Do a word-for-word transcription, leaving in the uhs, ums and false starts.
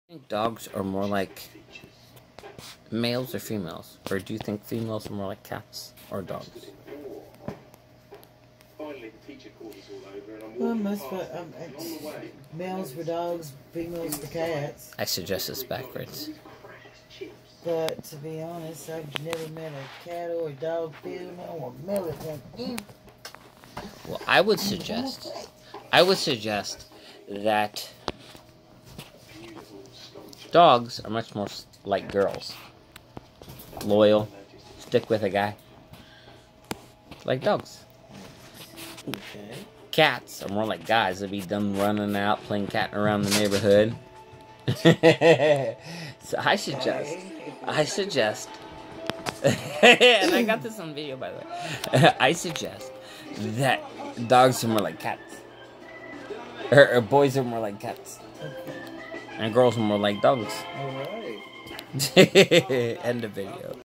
think dogs are more like males or females? Or do you think females are more like cats or dogs? Well, most of it, um, it's males for dogs, females for cats. I suggest it's backwards. But to be honest, I've never met a cat or a dog female or male at one. Well, I would suggest, I would suggest that dogs are much more like girls. Loyal, stick with a guy. Like dogs. Okay. Cats are more like guys. They'd be them running out, playing cat around the neighborhood. So I suggest, I suggest, and I got this on video by the way, I suggest that dogs are more like cats. Or, or boys are more like cats. Okay. And girls are more like dogs. All right. End of video.